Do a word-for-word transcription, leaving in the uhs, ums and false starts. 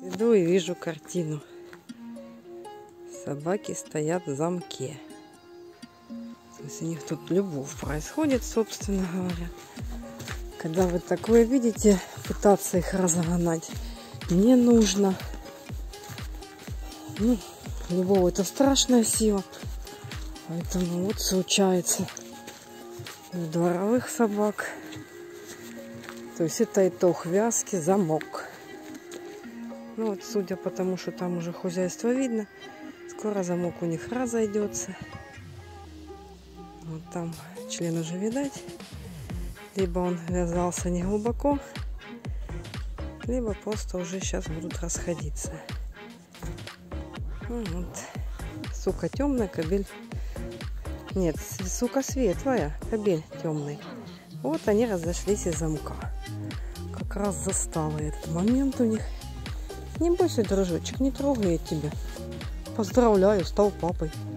Иду и вижу картину. Собаки стоят в замке. То есть у них тут любовь происходит, собственно говоря. Когда вы такое видите, пытаться их разогнать не нужно. Ну, любовь — это страшная сила. Поэтому вот случается у дворовых собак. То есть это итог вязки, замок. Ну вот, судя по тому, что там уже хозяйство видно, скоро замок у них разойдется. Вот там член уже видать. Либо он вязался не глубоко, либо просто уже сейчас будут расходиться. Ну, вот. Сука темная, кобель. Нет, сука светлая, кобель темный. Вот они разошлись из замка. Как раз застала этот момент у них. Не бойся, дружочек, не трогай я тебя. Поздравляю, стал папой.